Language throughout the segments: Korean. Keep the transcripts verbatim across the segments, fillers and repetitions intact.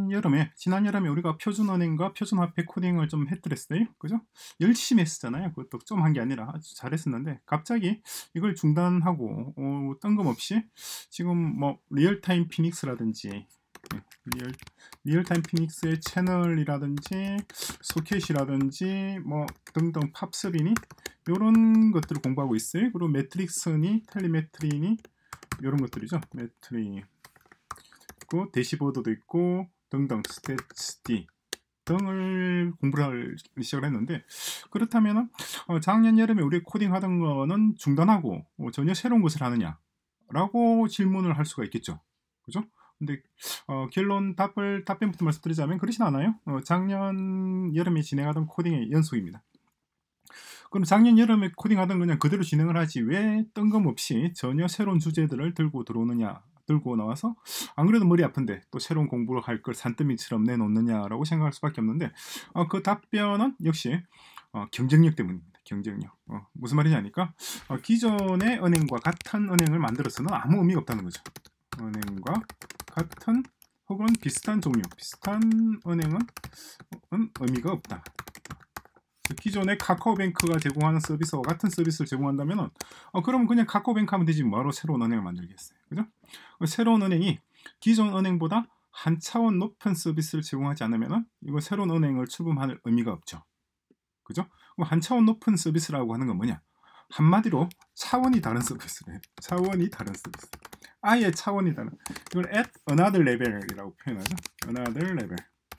지난 여름에 지난 여름에 우리가 표준은행과 표준화폐 코딩을 좀 했더랬어요. 그죠? 열심히 했었잖아요. 그것도 좀 한 게 아니라 아주 잘했었는데 갑자기 이걸 중단하고 어, 뜬금없이 지금 뭐 리얼타임 피닉스라든지 예, 리얼, 리얼타임 피닉스의 채널이라든지 소켓이라든지 뭐 등등 팝스비니 이런 것들을 공부하고 있어요. 그리고 매트릭스니 텔리메트리니 이런 것들이죠. 매트리 있고 대시보드도 있고 등등 스태츠디 등을 공부를 시작을 했는데 그렇다면 어, 작년 여름에 우리 코딩하던 거는 중단하고 어, 전혀 새로운 것을 하느냐 라고 질문을 할 수가 있겠죠. 그죠? 근데 어, 결론 답을 답변부터 말씀드리자면 그렇진 않아요. 어, 작년 여름에 진행하던 코딩의 연속입니다. 그럼 작년 여름에 코딩하던 그냥 그대로 진행을 하지 왜 뜬금없이 전혀 새로운 주제들을 들고 들어오느냐 들고 나와서 안 그래도 머리 아픈데 또 새로운 공부를 할 걸 산더미처럼 내놓느냐라고 생각할 수밖에 없는데 어, 그 답변은 역시 어, 경쟁력 때문입니다. 경쟁력. 어, 무슨 말이냐니까 어, 기존의 은행과 같은 은행을 만들어서는 아무 의미가 없다는 거죠. 은행과 같은 혹은 비슷한 종류, 비슷한 은행은 의미가 없다. 기존의 카카오뱅크가 제공하는 서비스와 같은 서비스를 제공한다면 어, 그러면 그냥 카카오뱅크 하면 되지 뭐하러 새로운 은행을 만들겠어요. 그죠? 새로운 은행이 기존 은행보다 한 차원 높은 서비스를 제공하지 않으면 이거 새로운 은행을 출범할 의미가 없죠. 그죠? 한 차원 높은 서비스라고 하는 건 뭐냐? 한마디로 차원이 다른 서비스래. 차원이 다른 서비스. 아예 차원이 다른. 이걸 at another level이라고 표현하죠. another level.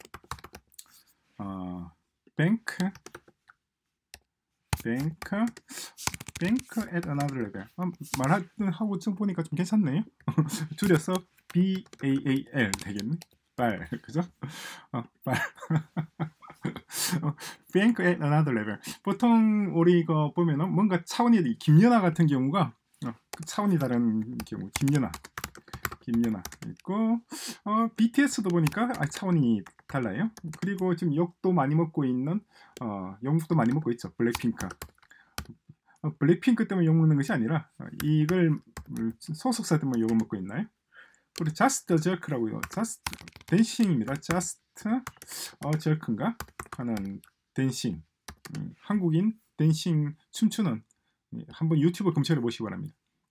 어, 뱅크 뱅크 뱅크 at another level. 아, 말하고 좀 보니까 좀 괜찮네요. 줄여서 비 에이 에이 엘 되겠네. 발, 그죠? 어, 발. 뱅크 at another level. 보통 우리 이거 보면은 뭔가 차원이 김연아 같은 경우가 어, 차원이 다른 경우 김연아. 김연아 있고 어, 비티에스도 보니까 아, 차원이 달라요. 그리고 지금 욕도 많이 먹고 있는 어, 욕도 많이 먹고 있죠. 블랙핑크. 어, 블랙핑크 때문에 욕 먹는 것이 아니라 어, 이걸 소속사 때문에 욕을 먹고 있나요? 그리고 자스트 저크라고 이거 자스트 댄싱입니다. 자스트 어, 저크인가 하는 댄싱 음, 한국인 댄싱 춤추는 한번 유튜브 검색해 보시기 바랍니다.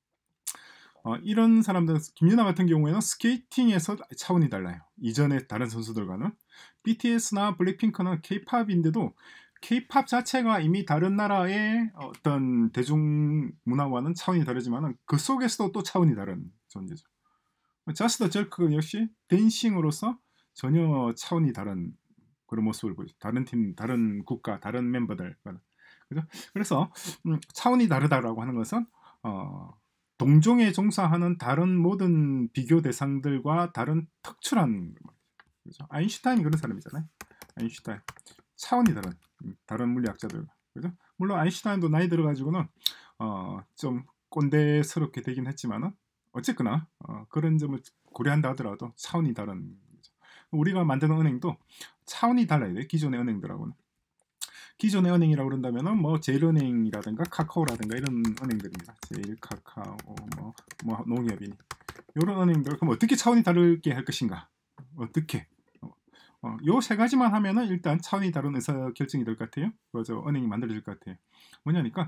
어, 이런 사람들 김연아 같은 경우에는 스케이팅에서 차원이 달라요. 이전에 다른 선수들과는. 비티에스나 블랙핑크는 케이팝인데도 케이팝 자체가 이미 다른 나라의 어떤 대중문화와는 차원이 다르지만 그 속에서도 또 차원이 다른 존재죠. 저스트 저크 역시 댄싱으로서 전혀 차원이 다른 그런 모습을 보이죠. 다른 팀, 다른 국가, 다른 멤버들. 그죠? 그래서 음, 차원이 다르다라고 하는 것은 어, 동종에 종사하는 다른 모든 비교 대상들과 다른 특출한 그렇죠? 아인슈타인이 그런 사람이잖아요. 아인슈타인 차원이 다른 다른 물리학자들 그죠? 물론 아인슈타인도 나이 들어가지고는 어, 좀 꼰대스럽게 되긴 했지만은 어쨌거나 어, 그런 점을 고려한다 하더라도 차원이 다른 거죠. 우리가 만드는 은행도 차원이 달라야 돼요. 기존의 은행들하고는. 기존의 은행이라고 그런다면은 뭐 제일은행이라든가 카카오라든가 이런 은행들입니다. 제일, 카카오, 뭐, 뭐 농협이니 이런 은행들 그럼 어떻게 차원이 다르게 할 것인가? 어떻게? 어, 요 세 가지만 하면은 일단 차원이 다른 의사 결정이 될 것 같아요. 그죠? 은행이 만들어질 것 같아요. 뭐냐니까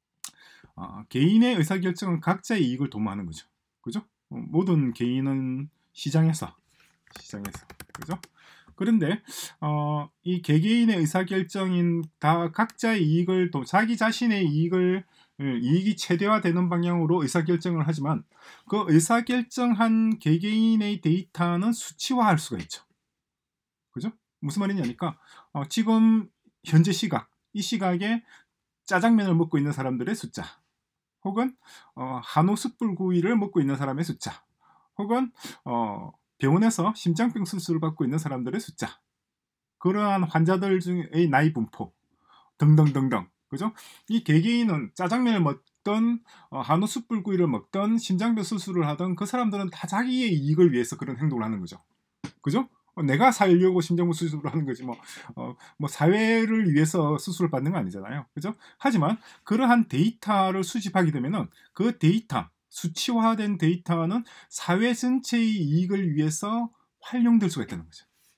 어, 개인의 의사 결정은 각자의 이익을 도모하는 거죠. 그죠? 어, 모든 개인은 시장에서 시장에서 그죠? 그런데 어, 이 개개인의 의사결정인 다 각자의 이익을 또 자기 자신의 이익을 이익이 최대화되는 방향으로 의사결정을 하지만 그 의사결정한 개개인의 데이터는 수치화할 수가 있죠. 그죠? 무슨 말이냐니까 어, 지금 현재 시각 이 시각에 짜장면을 먹고 있는 사람들의 숫자 혹은 어, 한우 숯불구이를 먹고 있는 사람의 숫자 혹은 어, 병원에서 심장병 수술을 받고 있는 사람들의 숫자 그러한 환자들 중의 나이 분포 등등등등 그죠? 이 개개인은 짜장면을 먹던 어, 한우 숯불구이를 먹던 심장병 수술을 하던 그 사람들은 다 자기의 이익을 위해서 그런 행동을 하는 거죠. 그죠? 어, 내가 살려고 심장병 수술을 하는 거지 뭐, 어, 뭐 사회를 위해서 수술을 받는 건 아니잖아요. 그죠? 하지만 그러한 데이터를 수집하게 되면은 그 데이터 수치화된 데이터는 사회 전체의 이익을 위해서 활용될 수가 있다는 거죠.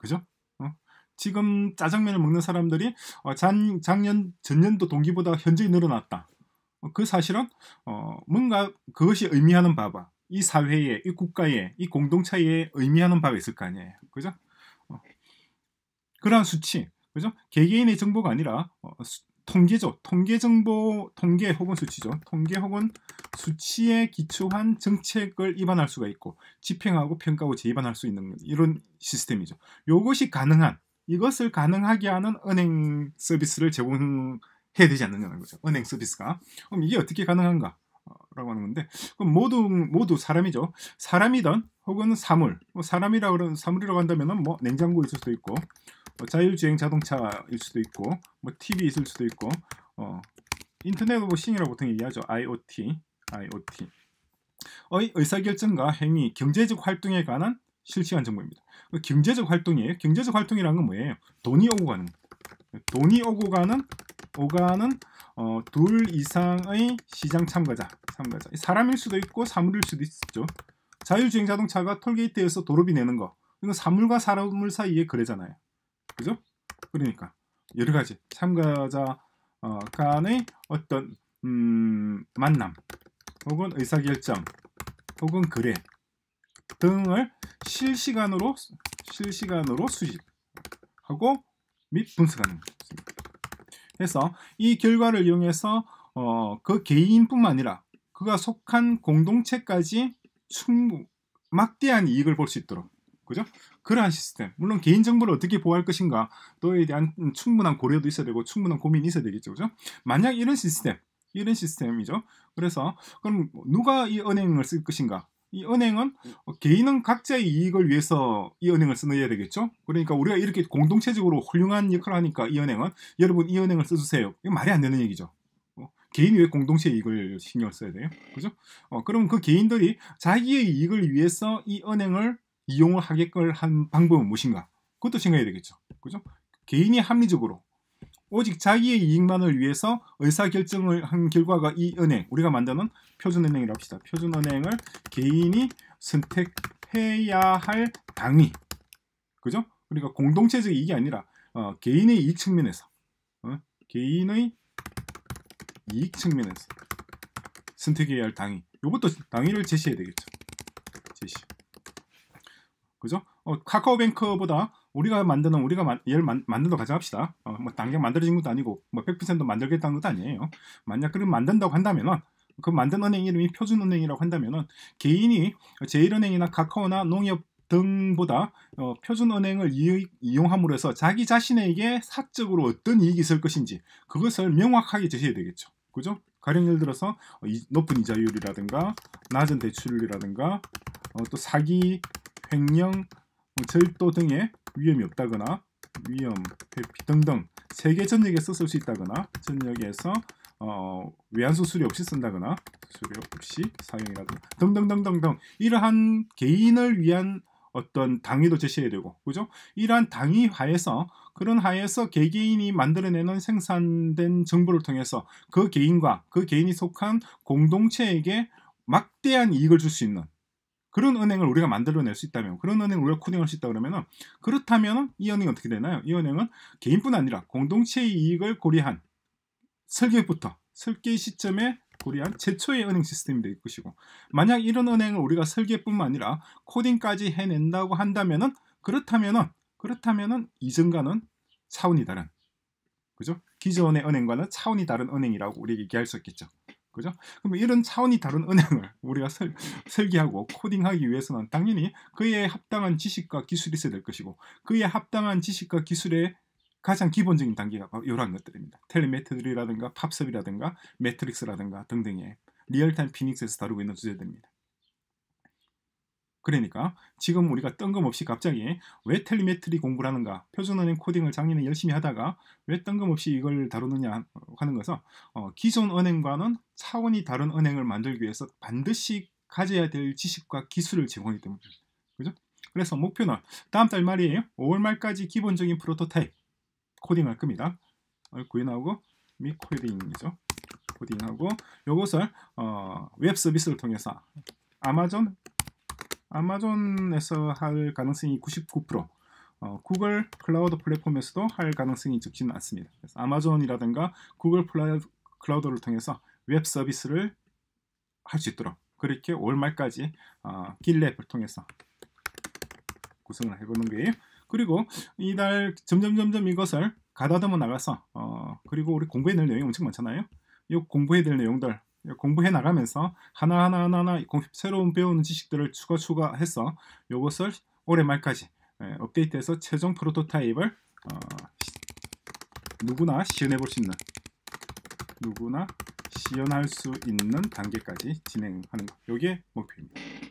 그죠? 어? 지금 짜장면을 먹는 사람들이 어, 작, 작년 전년도 동기보다 현저히 늘어났다. 어, 그 사실은 어, 뭔가 그것이 의미하는 바가 이 사회에, 이 국가에, 이 공동체에 의미하는 바가 있을 거 아니에요. 그죠? 어, 그러한 수치, 그죠? 개개인의 정보가 아니라 어, 수, 통계죠. 통계 정보, 통계 혹은 수치죠. 통계 혹은 수치에 기초한 정책을 입안할 수가 있고 집행하고 평가하고 재입안할 수 있는 이런 시스템이죠. 이것이 가능한, 이것을 가능하게 하는 은행 서비스를 제공해야 되지 않느냐는 거죠. 은행 서비스가. 그럼 이게 어떻게 가능한가? 라고 하는 건데, 그럼 모두 모두 사람이죠. 사람이든 혹은 사물, 뭐 사람이라 그러는 사물이라고 한다면은 뭐 냉장고 있을 수도 있고, 뭐 자율주행 자동차일 수도 있고, 뭐 티비 있을 수도 있고, 어, 인터넷 오버싱이라고 보통 얘기하죠. 아이오티, 아이오티. 의 의사결정과 행위, 경제적 활동에 관한 실시간 정보입니다. 경제적 활동이에요. 경제적 활동이라는 건 뭐예요? 돈이 오고 가는, 돈이 오고 가는, 오가는 어, 둘 이상의 시장 참가자, 참가자. 사람일 수도 있고 사물일 수도 있죠. 자율주행 자동차가 톨게이트에서 도로비 내는 거, 이건 사물과 사물 사이의 거래잖아요. 그죠? 그러니까 여러 가지 참가자 어, 간의 어떤 음, 만남, 혹은 의사결정, 혹은 거래 등을 실시간으로 실시간으로 수집하고 및 분석하는 것입니다. 그래서 이 결과를 이용해서 어, 그 개인뿐만 아니라 그가 속한 공동체까지 충분 막대한 이익을 볼 수 있도록, 그죠? 그러한 시스템. 물론 개인정보를 어떻게 보호할 것인가 또에 대한 충분한 고려도 있어야 되고 충분한 고민이 있어야 되겠죠, 그죠? 만약 이런 시스템, 이런 시스템이죠. 그래서 그럼 누가 이 은행을 쓸 것인가? 이 은행은 개인은 각자의 이익을 위해서 이 은행을 써야 되겠죠. 그러니까 우리가 이렇게 공동체적으로 훌륭한 역할을 하니까 이 은행은 여러분 이 은행을 써주세요. 이거 말이 안 되는 얘기죠. 어, 개인이 왜 공동체 이익을 신경을 써야 돼요? 그죠? 어, 그럼 그 개인들이 자기의 이익을 위해서 이 은행을 이용을 하게끔 한 방법은 무엇인가? 그것도 생각해야 되겠죠. 그죠? 개인이 합리적으로 오직 자기의 이익만을 위해서 의사결정을 한 결과가 이 은행, 우리가 만드는 표준은행이라고 합시다. 표준은행을 개인이 선택해야 할 당위, 그죠? 그러니까 공동체적 이익이 아니라 어, 개인의 이익 측면에서, 어? 개인의 이익 측면에서 선택해야 할 당위, 이것도 당위를 제시해야 되겠죠. 제시. 그죠? 어, 카카오뱅크보다 우리가 만드는 우리가 만, 얘를 만, 만든다고 가정합시다. 어, 뭐 당장 만들어진 것도 아니고 뭐 백 퍼센트 만들겠다는 것도 아니에요. 만약 그럼 만든다고 한다면은 그 만든 은행 이름이 표준은행이라고 한다면은 개인이 제일은행이나 카카오나 농협 등보다 어, 표준은행을 이의, 이용함으로 해서 자기 자신에게 사적으로 어떤 이익이 있을 것인지 그것을 명확하게 제시해야 되겠죠. 그죠? 가령 예를 들어서 어, 이, 높은 이자율이라든가 낮은 대출이라든가 어, 또 사기, 횡령, 절도 등의 위험이 없다거나 위험, 회피 등등 세계 전역에 쓸 수 있다거나 전역에서 어, 외환 수수료 없이 쓴다거나 수수료 없이 사용이라든가 등등등등등 이러한 개인을 위한 어떤 당위도 제시해야 되고, 그죠? 이러한 당위 하에서 그런 하에서 개개인이 만들어내는 생산된 정보를 통해서 그 개인과 그 개인이 속한 공동체에게 막대한 이익을 줄 수 있는 그런 은행을 우리가 만들어낼 수 있다면, 그런 은행을 우리가 코딩할 수 있다 그러면은, 그렇다면 이 은행이 어떻게 되나요? 이 은행은 개인뿐 아니라 공동체의 이익을 고려한 설계부터 설계 시점에 고려한 최초의 은행 시스템이 될 것이고, 만약 이런 은행을 우리가 설계뿐만 아니라 코딩까지 해낸다고 한다면은 그렇다면은 그렇다면은 이전과는 차원이 다른, 그죠? 기존의 은행과는 차원이 다른 은행이라고 우리 얘기할 수 있겠죠. 그죠? 그럼 이런 차원이 다른 은행을 우리가 설, 설계하고 코딩하기 위해서는 당연히 그에 합당한 지식과 기술이 있어야 될 것이고, 그에 합당한 지식과 기술의 가장 기본적인 단계가 바로 이러한 것들입니다. 텔레메트리라든가 팝섭이라든가 매트릭스라든가 등등의 리얼타임 피닉스에서 다루고 있는 주제들입니다. 그러니까 지금 우리가 뜬금없이 갑자기 왜 텔레메트리 공부를 하는가, 표준은행 코딩을 작년에 열심히 하다가 왜 뜬금없이 이걸 다루느냐 하는 것은 어, 기존 은행과는 차원이 다른 은행을 만들기 위해서 반드시 가져야 될 지식과 기술을 제공하기 때문입니다. 그죠? 그래서 목표는 다음 달 말이에요. 오월 말까지 기본적인 프로토타입 코딩할 겁니다. 구현하고 및 코딩이죠. 코딩하고 이것을 어, 웹 서비스를 통해서 아마존 아마존에서 할 가능성이 구십구 퍼센트, 어, 구글 클라우드 플랫폼에서도 할 가능성이 적지는 않습니다. 그래서 아마존이라든가 구글 클라우드, 클라우드를 통해서 웹 서비스를 할 수 있도록 그렇게 올 말까지 어, 길랩을 통해서 구성을 해보는 거예요. 그리고 이달 점점 점점 이것을 가다듬어 나가서 어, 그리고 우리 공부해야 될 내용이 엄청 많잖아요. 이 공부해야 될 내용들 공부해 나가면서 하나하나 하나하나 새로운 배우는 지식들을 추가 추가해서 이것을 올해 말까지 예, 업데이트해서 최종 프로토타입을 어, 누구나 시연해 볼 수 있는 누구나 시연할 수 있는 단계까지 진행하는 거. 이게 목표입니다.